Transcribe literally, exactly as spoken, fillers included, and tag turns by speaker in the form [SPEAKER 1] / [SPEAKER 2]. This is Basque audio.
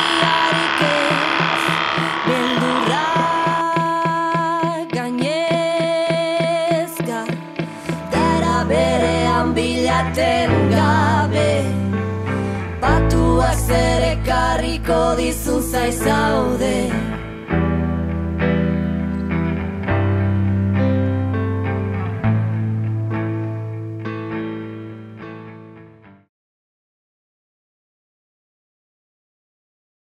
[SPEAKER 1] Zalantzarik ez, beldurra gainezka, dara berean bilaten gabe, batuak zer ekarriko dizun zaizaude.